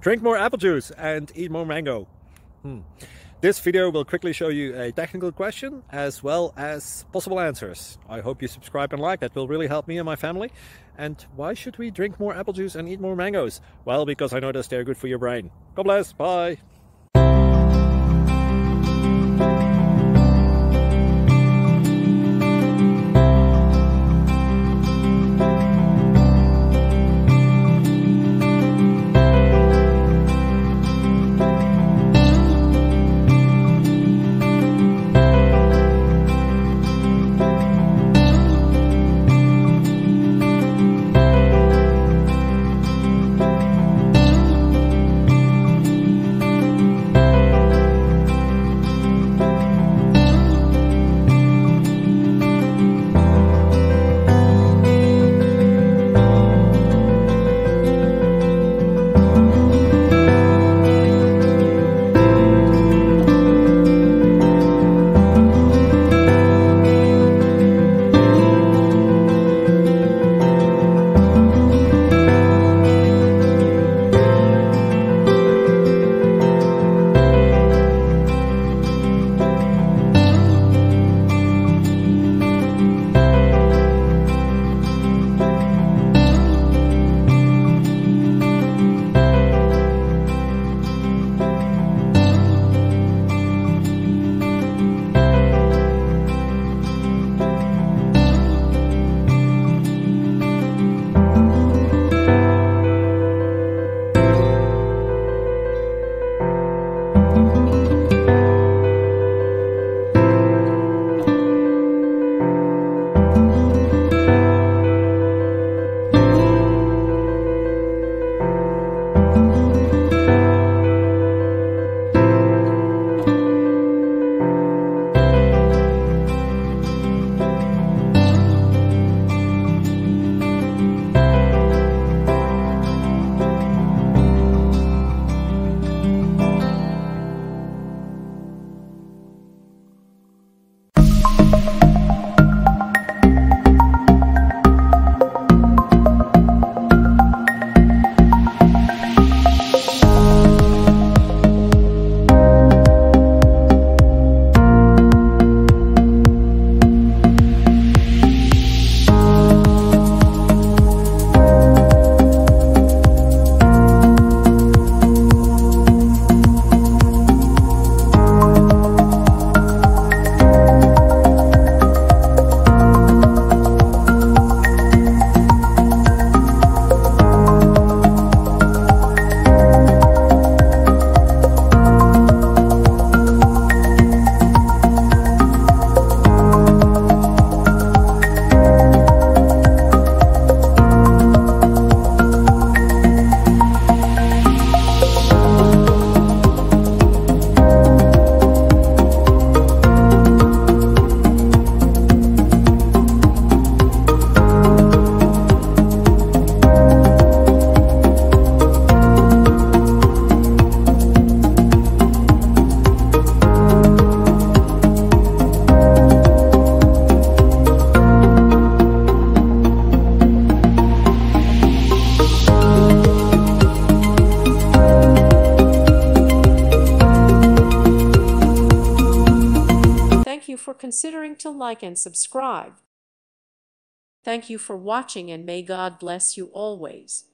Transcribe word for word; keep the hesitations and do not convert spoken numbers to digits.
Drink more apple juice and eat more mango. Hmm. This video will quickly show you a technical question as well as possible answers. I hope you subscribe and like, that will really help me and my family. And why should we drink more apple juice and eat more mangoes? Well, because I noticed they're good for your brain. God bless, bye! Thank you for considering to like and subscribe. Thank you for watching, and may God bless you always.